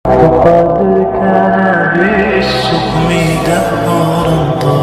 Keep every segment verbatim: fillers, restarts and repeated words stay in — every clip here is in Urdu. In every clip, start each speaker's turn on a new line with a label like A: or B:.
A: وقد كان بالسقم دهرا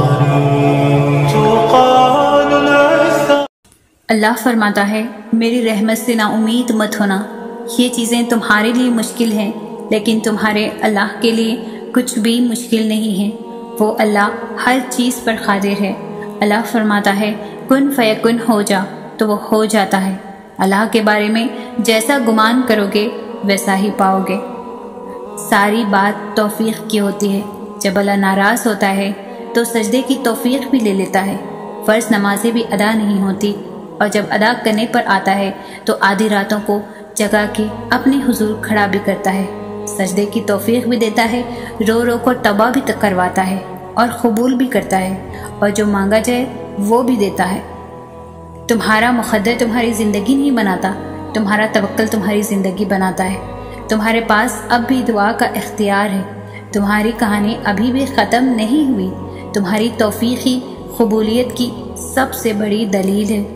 A: طريق تقال العثار.
B: اللہ فرماتا ہے میری رحمت سے نا امید مت ہونا، یہ چیزیں تمہارے لیے مشکل ہیں لیکن تمہارے اللہ کے لیے کچھ بھی مشکل نہیں ہے، وہ اللہ ہر چیز پر قادر ہے۔ اللہ فرماتا ہے کن فیکن ہو جا تو وہ ہو جاتا ہے۔ اللہ کے بارے میں جیسا گمان کرو گے ویسا ہی پاؤ گے۔ ساری بات توفیق کی ہوتی ہے، جب اللہ ناراض ہوتا ہے تو سجدے کی توفیق بھی لے لیتا ہے، فرض نمازیں بھی ادا نہیں ہوتی، اور جب ادا کرنے پر آتا ہے تو آدھی راتوں کو جگا کے اپنے حضور کھڑا بھی کرتا ہے، سجدے کی توفیق بھی دیتا ہے، رو رو کو توبہ بھی کرواتا ہے اور قبول بھی کرتا ہے، اور جو مانگا جائے وہ بھی دیتا ہے۔ تمہارا مقدر تمہاری زندگی نہیں بناتا، تمہارا توکل تمہاری زندگی بناتا ہے۔ تمہارے پاس اب بھی دعا کا اختیار ہے، تمہاری کہانی ابھی بھی ختم نہیں ہوئی، تمہاری توفیقی قبولیت کی سب سے بڑی دلیل ہے۔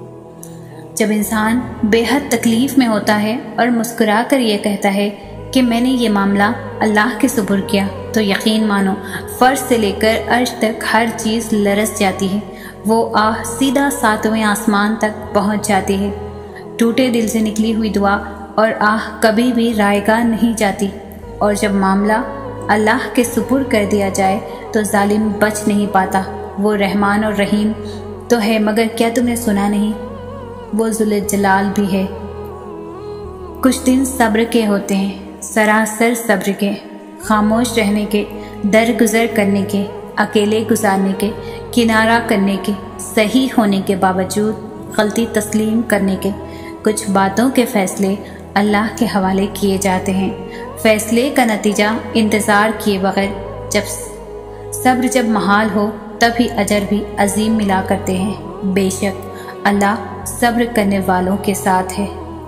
B: جب انسان بے حد تکلیف میں ہوتا ہے اور مسکرا کر یہ کہتا ہے کہ میں نے یہ معاملہ اللہ کے سپرد کیا، تو یقین مانو فرش سے لے کر عرش تک ہر چیز لرز جاتی ہے، وہ آہ سیدھا ساتویں آسمان تک پہنچ جاتی ہے۔ ٹوٹے دل سے نکلی ہوئی دعا اور آہ کبھی بھی رائگاں نہیں جاتی، اور جب معاملہ اللہ کے سپرد کر دیا جائے تو ظالم بچ نہیں پاتا۔ وہ رحمان اور رحیم تو ہے، مگر کیا تم نے سنا نہیں؟ وہ ذوالجلال بھی ہے۔ کچھ دن صبر کے ہوتے ہیں، سراسر صبر کے، خاموش رہنے کے، درگزر کرنے کے، اکیلے گزارنے کے، کنارہ کرنے کے، صحیح ہونے کے باوجود غلطی تسلیم کرنے کے۔ کچھ باتوں کے فیصلے اللہ کے حوالے کیے جاتے ہیں، فیصلے کا نتیجہ انتظار کیے بغیر۔ جب صبر جب محال ہو تب ہی اجر بھی عظیم ملا کرتے ہیں۔ بے شک اللہ صبر کرنے والوں کے ساتھ ہے۔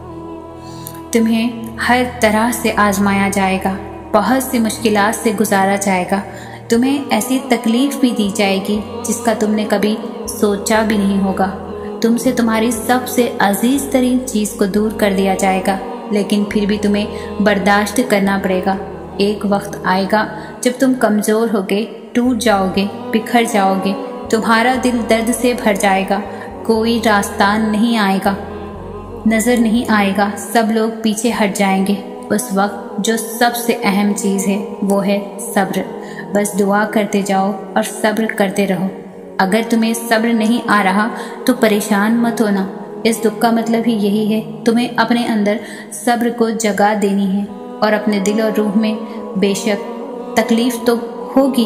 B: تمہیں ہر طرح سے آزمایا جائے گا، بہت سی مشکلات سے گزارا جائے گا، تمہیں ایسی تکلیف بھی دی جائے گی جس کا تم نے کبھی سوچا بھی نہیں ہوگا، تم سے تمہاری سب سے عزیز ترین چیز کو دور کر دیا جائے گا، لیکن پھر بھی تمہیں برداشت کرنا پڑے گا۔ ایک وقت آئے گا جب تم کمزور ہوگے، ٹوٹ جاؤ گے، بکھر جاؤ گے، تمہارا دل درد سے بھر جائے گا، کوئی راستان نہیں آئے گا، نظر نہیں آئے گا، سب لوگ پیچھے ہٹ جائیں گے۔ اس وقت جو سب سے اہم چیز ہے وہ ہے صبر۔ بس دعا کرتے جاؤ اور صبر کرتے رہو۔ اگر تمہیں صبر نہیں آ رہا تو پریشان مت ہونا، اس دکھ کا مطلب ہی یہی ہے، تمہیں اپنے اندر صبر کو جگہ دینی ہے، اور اپنے دل اور روح میں بے شک تکلیف تو ہوگی،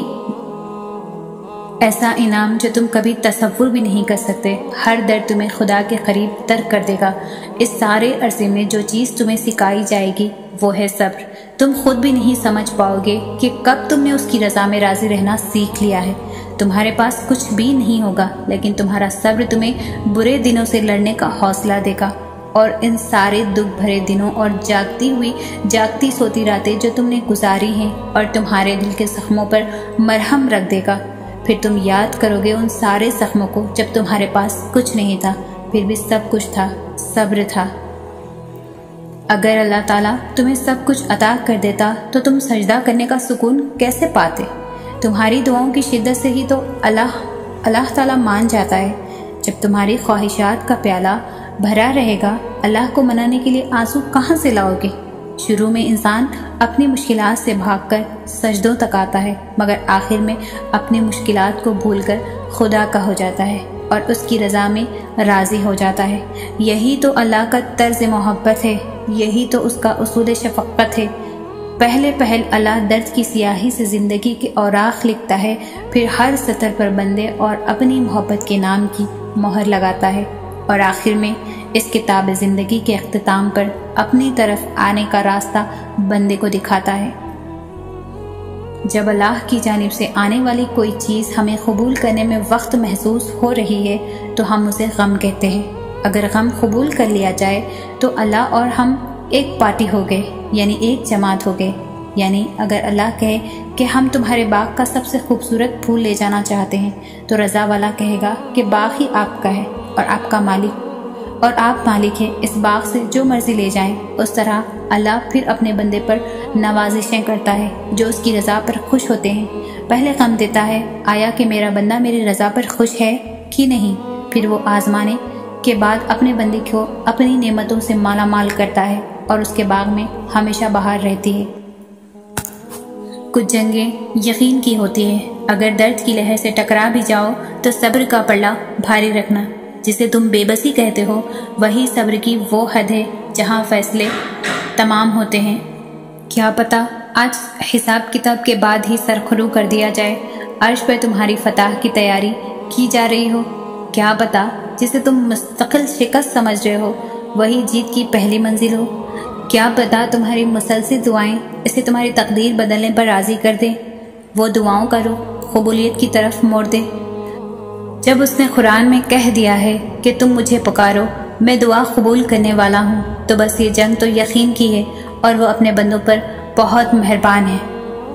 B: ایسا انعام جو تم کبھی تصور بھی نہیں کر سکتے۔ ہر درد تمہیں خدا کے قریب تر کر دے گا۔ اس سارے عرصے میں جو چیز تمہیں سکھائی جائے گی وہ ہے صبر۔ تم خود بھی نہیں سمجھ پاؤ گے کہ کب تم نے اس کی رضا میں راضی رہنا سیکھ لیا ہے۔ تمہارے پاس کچھ بھی نہیں ہوگا، لیکن تمہارا صبر تمہیں برے دنوں سے لڑنے کا حوصلہ دے گا، اور ان سارے دکھ بھرے دنوں اور جاگتی ہوئی جاگتی سوتی راتیں جو تم نے گزاری ہیں، اور تمہارے دل کے زخموں پر مرہم رکھ دے گا۔ پھر تم یاد کرو گے ان سارے زخموں کو جب تمہارے پاس کچھ نہیں تھا، پھر بھی سب کچھ تھا، صبر تھا۔ اگر اللہ تعالیٰ تمہیں سب کچھ عطا کر دیتا تو تم سجدہ کرنے کا سکون کیسے پاتے؟ تمہاری دعاؤں کی شدت سے ہی تو اللہ اللہ تعالیٰ مان جاتا ہے۔ جب تمہاری خواہشات کا پیالہ بھرا رہے گا، اللہ کو منانے کے لیے آنسو کہاں سے لاؤ گے؟ شروع میں انسان اپنی مشکلات سے بھاگ کر سجدوں تک آتا ہے، مگر آخر میں اپنی مشکلات کو بھول کر خدا کا ہو جاتا ہے اور اس کی رضا میں راضی ہو جاتا ہے۔ یہی تو اللہ کا طرز محبت ہے، یہی تو اس کا اصول شفقت ہے۔ پہلے پہل اللہ درد کی سیاہی سے زندگی کے اوراق لکھتا ہے، پھر ہر سطر پر بندے اور اپنی محبت کے نام کی مہر لگاتا ہے، اور آخر میں اس کتاب زندگی کے اختتام پر اپنی طرف آنے کا راستہ بندے کو دکھاتا ہے۔ جب اللہ کی جانب سے آنے والی کوئی چیز ہمیں قبول کرنے میں وقت محسوس ہو رہی ہے تو ہم اسے غم کہتے ہیں۔ اگر غم قبول کر لیا جائے تو اللہ اور ہم ایک پارٹی ہو گئے، یعنی ایک جماعت ہو گئے۔ یعنی اگر اللہ کہے کہ ہم تمہارے باغ کا سب سے خوبصورت پھول لے جانا چاہتے ہیں، تو رضا والا کہے گا کہ باغ ہی آپ کا ہے اور آپ کا مالک اور آپ مالک ہیں، اس باغ سے جو مرضی لے جائیں۔ اس طرح اللہ پھر اپنے بندے پر نوازشیں کرتا ہے جو اس کی رضا پر خوش ہوتے ہیں۔ پہلے غم دیتا ہے آیا کہ میرا بندہ میری رضا پر خوش ہے کہ نہیں، پھر وہ آزمانے کے بعد اپنے بندے کو اپنی نعمتوں سے مالا مال کرتا ہے اور اس کے باغ میں ہمیشہ بہار رہتی ہے۔ کچھ جنگیں یقین کی ہوتی ہیں، اگر درد کی لہر سے ٹکرا بھی جاؤ تو صبر کا پلڑا بھاری رکھنا۔ جسے تم بے بسی کہتے ہو وہی صبر کی وہ حد ہے جہاں فیصلے تمام ہوتے ہیں۔ کیا پتہ آج حساب کتاب کے بعد ہی سرخرو کر دیا جائے، عرش پر تمہاری فتح کی تیاری کی جا رہی ہو۔ کیا پتہ جسے تم مستقل شکست سمجھ رہے ہو وہی جیت کی پہلی منزل ہو۔ کیا پتہ تمہاری مسلسل دعائیں اسے تمہاری تقدیر بدلنے پر راضی کر دیں، وہ دعاؤں کا رخ قبولیت کی طرف موڑ دے۔ جب اس نے قرآن میں کہہ دیا ہے کہ تم مجھے پکارو میں دعا قبول کرنے والا ہوں، تو بس یہ جنگ تو یقین کی ہے اور وہ اپنے بندوں پر بہت مہربان ہے۔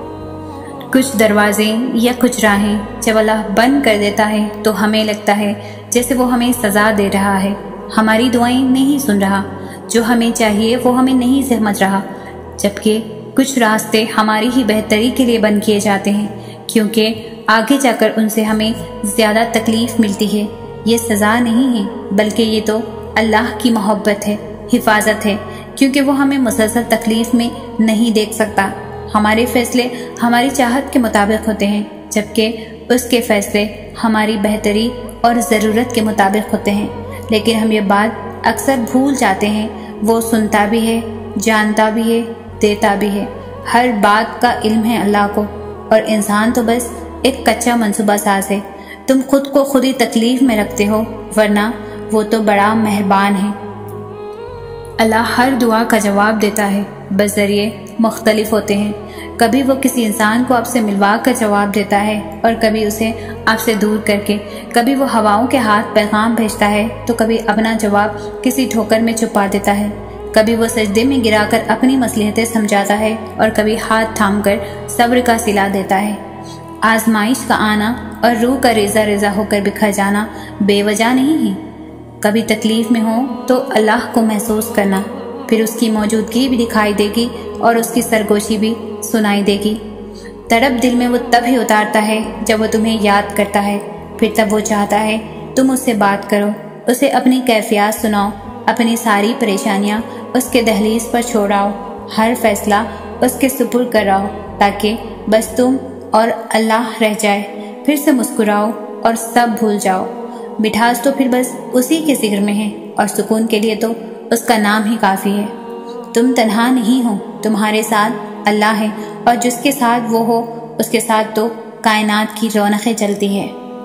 B: کچھ دروازے یا کچھ راہیں جب اللہ بند کر دیتا ہے تو ہمیں لگتا ہے جیسے وہ ہمیں سزا دے رہا ہے، ہماری دعائیں نہیں سن رہا، جو ہمیں چاہیے وہ ہمیں نہیں سمجھ رہا، جبکہ کچھ راستے ہماری ہی بہتری کے لیے بند کیے جاتے ہیں، کیونکہ آگے جا کر ان سے ہمیں زیادہ تکلیف ملتی ہے۔ یہ سزا نہیں ہے بلکہ یہ تو اللہ کی محبت ہے، حفاظت ہے، کیونکہ وہ ہمیں مسلسل تکلیف میں نہیں دیکھ سکتا۔ ہمارے فیصلے ہماری چاہت کے مطابق ہوتے ہیں، جبکہ اس کے فیصلے ہماری بہتری اور ضرورت کے مطابق ہوتے ہیں، لیکن ہم یہ بات اکثر بھول جاتے ہیں۔ وہ سنتا بھی ہے، جانتا بھی ہے، دیتا بھی ہے، ہر بات کا علم ہے اللہ کو، اور انسان تو بس ایک کچا منصوبہ ساز ہے۔ تم خود کو خود ہی تکلیف میں رکھتے ہو، ورنہ وہ تو بڑا مہربان ہے۔ اللہ ہر دعا کا جواب دیتا ہے، بس ذریعے مختلف ہوتے ہیں۔ کبھی وہ کسی انسان کو آپ سے ملوا کر جواب دیتا ہے اور کبھی اسے آپ سے دور کر کے، کبھی وہ ہواؤں کے ہاتھ پیغام بھیجتا ہے تو کبھی اپنا جواب کسی ٹھوکر میں چھپا دیتا ہے، کبھی وہ سجدے میں گرا کر اپنی مصلحتیں سمجھاتا ہے اور کبھی ہاتھ تھام کر صبر کا صلہ دیتا ہے۔ آزمائش کا آنا اور روح کا ریزہ ریزہ ہو کر بکھر جانا بے وجہ نہیں ہے۔ کبھی تکلیف میں ہو تو اللہ کو محسوس کرنا، پھر اس کی موجودگی بھی دکھائی دے گی اور اس کی سرگوشی بھی سنائی دے گی۔ تڑپ دل میں وہ تب ہی اتارتا ہے جب وہ تمہیں یاد کرتا ہے، پھر تب وہ چاہتا ہے تم اس سے بات کرو، اسے اپنی کیفیات سناؤ، اپنی ساری پریشانیاں اس کے دہلیز پر چھوڑاؤ، ہر فیصلہ اس کے سپرد کراؤ، تاکہ بس تم اور اللہ رہ جائے۔ پھر سے مسکراؤ اور سب بھول جاؤ۔ مٹھاس تو پھر بس اسی کے ذکر میں ہے، اور سکون کے لیے تو اس کا نام ہی کافی ہے۔ تم تنہا نہیں ہو، تمہارے ساتھ اللہ ہے، اور جس کے ساتھ وہ ہو اس کے ساتھ تو کائنات کی رونقیں چلتی ہے۔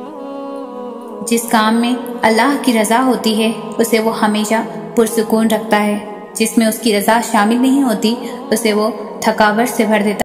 B: جس کام میں اللہ کی رضا ہوتی ہے اسے وہ ہمیشہ پرسکون رکھتا ہے، جس میں اس کی رضا شامل نہیں ہوتی اسے وہ تھکاوٹ سے بھر دیتا ہے۔